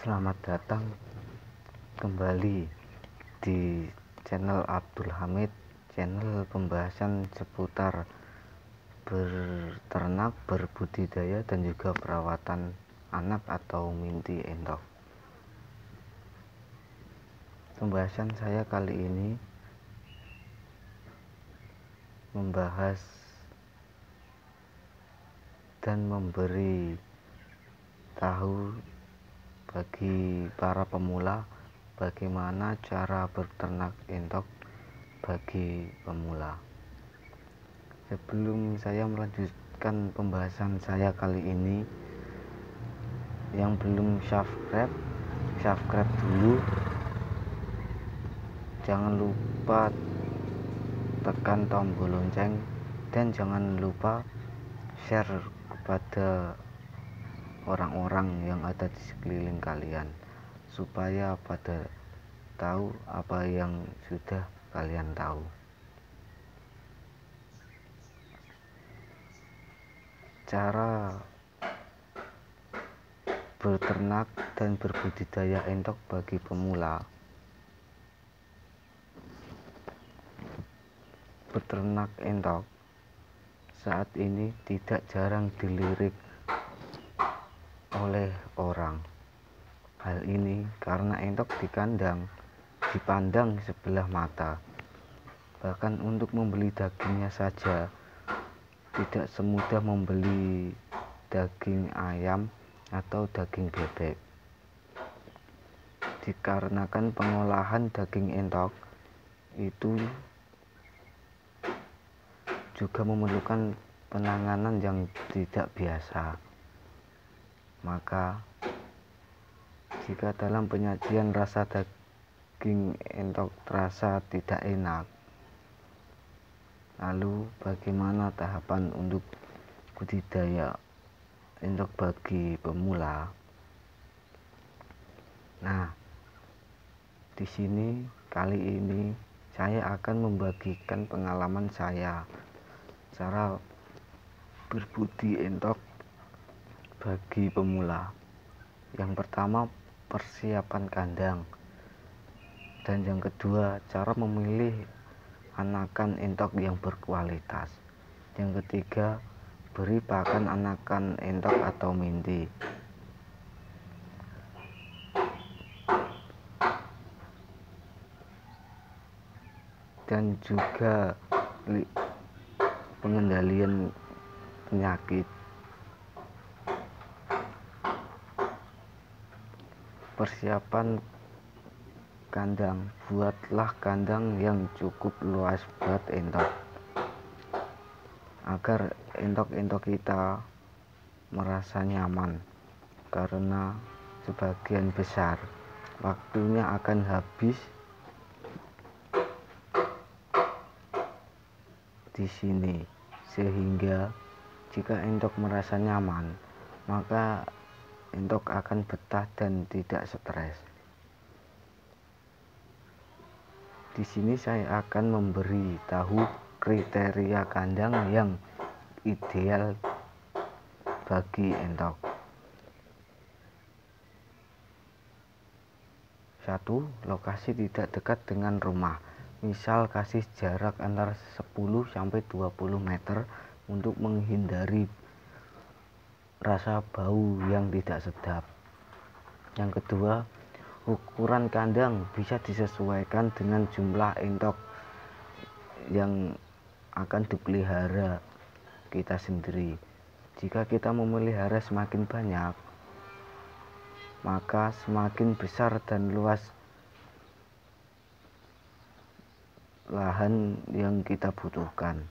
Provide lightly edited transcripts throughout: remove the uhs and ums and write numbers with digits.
Selamat datang kembali di channel Abdul Hamid, channel pembahasan seputar berternak, berbudidaya, dan juga perawatan anak atau minti entok. Pembahasan saya kali ini membahas dan memberi tahu bagi para pemula bagaimana cara berternak entok bagi pemula. Sebelum saya melanjutkan pembahasan saya kali ini, yang belum subscribe dulu. Jangan lupa tekan tombol lonceng dan jangan lupa share kepada orang-orang yang ada di sekeliling kalian supaya pada tahu apa yang sudah kalian tahu. Cara berternak dan berbudidaya entok bagi pemula. Beternak entok saat ini tidak jarang dilirik oleh orang. Hal ini karena entok di kandang dipandang sebelah mata. Bahkan untuk membeli dagingnya saja tidak semudah membeli daging ayam atau daging bebek. Dikarenakan pengolahan daging entok itu juga memerlukan penanganan yang tidak biasa. Maka jika dalam penyajian rasa daging entok terasa tidak enak, lalu bagaimana tahapan untuk budidaya entok bagi pemula? Nah, di sini kali ini saya akan membagikan pengalaman saya cara berbudi entok bagi pemula. Yang pertama, persiapan kandang, dan yang kedua, cara memilih anakan entok yang berkualitas. Yang ketiga, beri pakan anakan entok atau minti. Dan juga pengendalian penyakit. Persiapan kandang. Buatlah kandang yang cukup luas buat entok agar entok-entok kita merasa nyaman, karena sebagian besar waktunya akan habis di sini, sehingga jika entok merasa nyaman, maka entok akan betah dan tidak stres. Di sini saya akan memberi tahu kriteria kandang yang ideal bagi entok. 1. Lokasi tidak dekat dengan rumah. Misal kasih jarak antara 10-20 meter untuk menghindari rasa bau yang tidak sedap. Yang kedua, ukuran kandang bisa disesuaikan dengan jumlah entok yang akan dipelihara kita sendiri. Jika kita memelihara semakin banyak, maka semakin besar dan luas lahan yang kita butuhkan.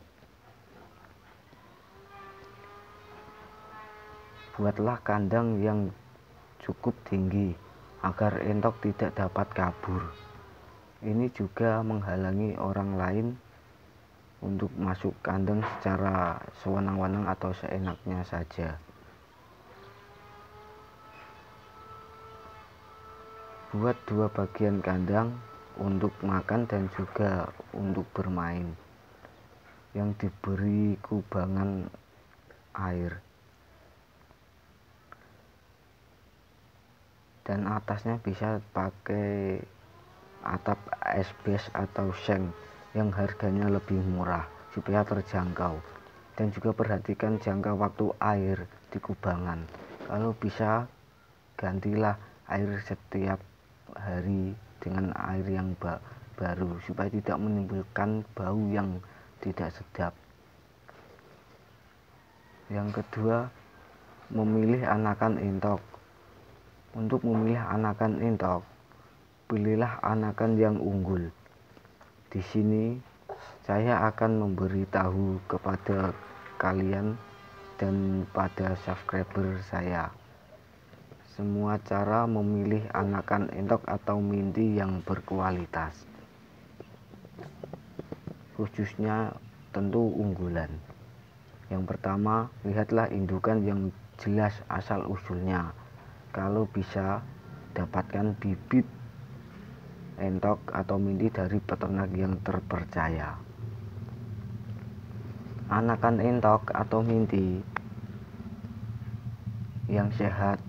Buatlah kandang yang cukup tinggi agar entok tidak dapat kabur. Ini juga menghalangi orang lain untuk masuk kandang secara sewenang-wenang atau seenaknya saja. Buat 2 bagian kandang untuk makan dan juga untuk bermain, yang diberi kubangan air. dan atasnya bisa pakai atap asbes atau seng yang harganya lebih murah supaya terjangkau. Dan juga perhatikan jangka waktu air di kubangan. Kalau bisa gantilah air setiap hari dengan air yang baru supaya tidak menimbulkan bau yang tidak sedap. Yang kedua, memilih anakan entok. Untuk memilih anakan entok, pilihlah anakan yang unggul. Di sini saya akan memberitahu kepada kalian dan pada subscriber saya semua cara memilih anakan entok atau minti yang berkualitas, khususnya tentu unggulan. Yang pertama, lihatlah indukan yang jelas asal usulnya. Kalau bisa, dapatkan bibit entok atau minti dari peternak yang terpercaya. Anakan entok atau minti yang sehat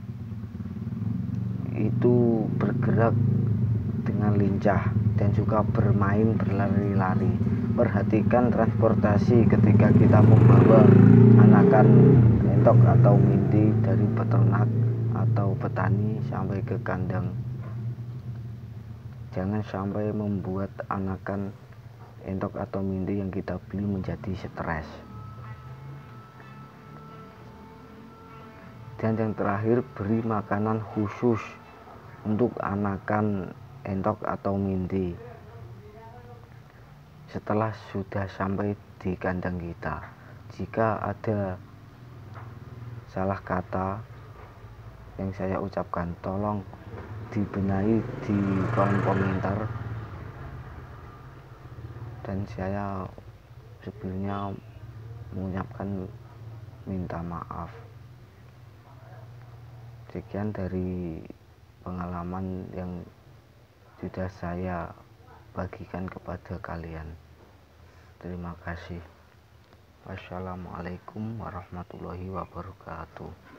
itu bergerak dengan lincah dan juga bermain berlari-lari. Perhatikan transportasi ketika kita membawa anakan entok atau minti dari peternak atau petani sampai ke kandang. Jangan sampai membuat anakan entok atau minti yang kita beli menjadi stres. Dan yang terakhir, beri makanan khusus untuk anakan entok atau minti setelah sudah sampai di kandang kita. Jika ada salah kata yang saya ucapkan, tolong dibenahi di kolom komentar, dan saya sebelumnya mengucapkan minta maaf. Sekian dari pengalaman yang sudah saya bagikan kepada kalian. Terima kasih. Wassalamualaikum warahmatullahi wabarakatuh.